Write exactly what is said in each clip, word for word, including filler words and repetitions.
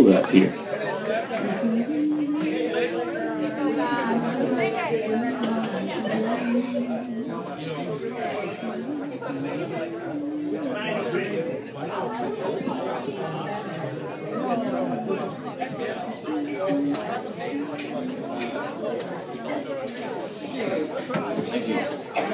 you up here. Thank you.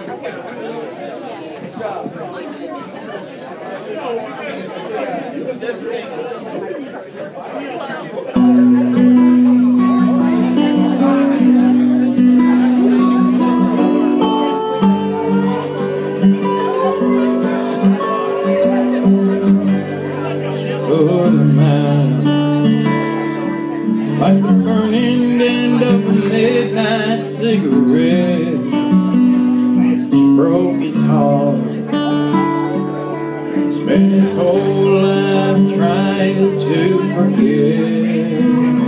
Like the burning end of a midnight cigarette, she broke his heart. Spent his whole life trying to forget.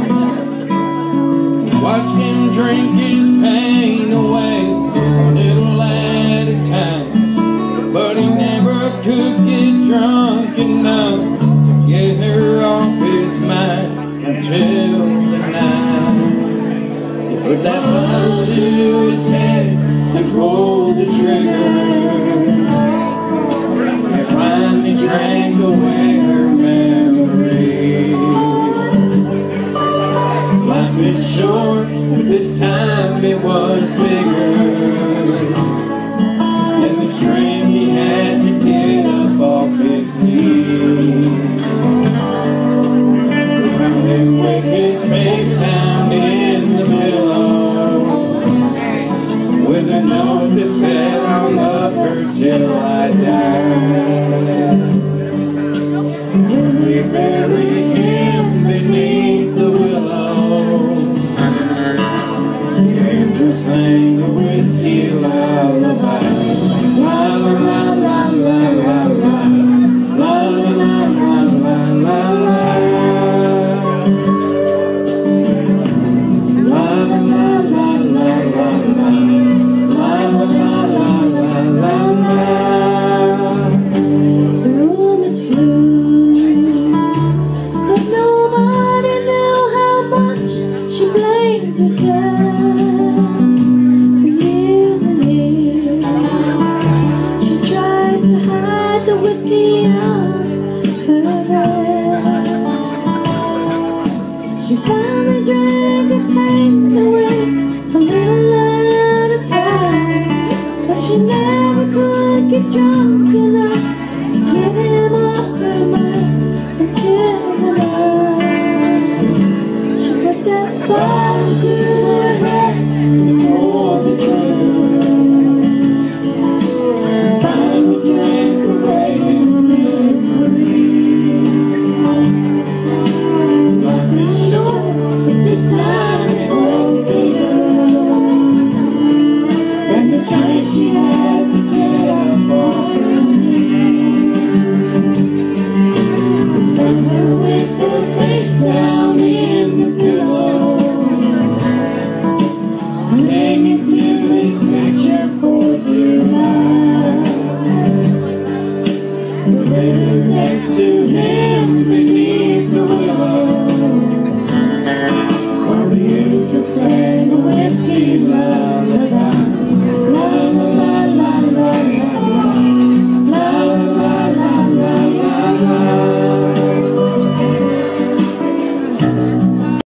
Watched him drink his pain away, a little at a time, but he never could get drunk enough to get her off his mind until the night he put that bottle to his head and pulled the trigger. He finally drank away her memory. Life is short, but this time it was bigger. In the stream he had to get up off his knees. And with his face down in the pillow, with a note that said, I'll love her till I die. When we buried him beneath the willow, the angels sang a whiskey lullaby. La la la la la la la, la la la la la la. She finally drank her pain away, a little at a time, but she never could get drunk enough to get him off her mind until the night she put that bottle to her head and pulled the trigger. Finally drank away his memory. This time it was bigger than the strength she had to get up off her knees. From her with her face down in the pillow, hanging to his picture for dear life. Later next to him beneath the willow, just sang a whiskey lullaby. La la la la la la, la la la la la la.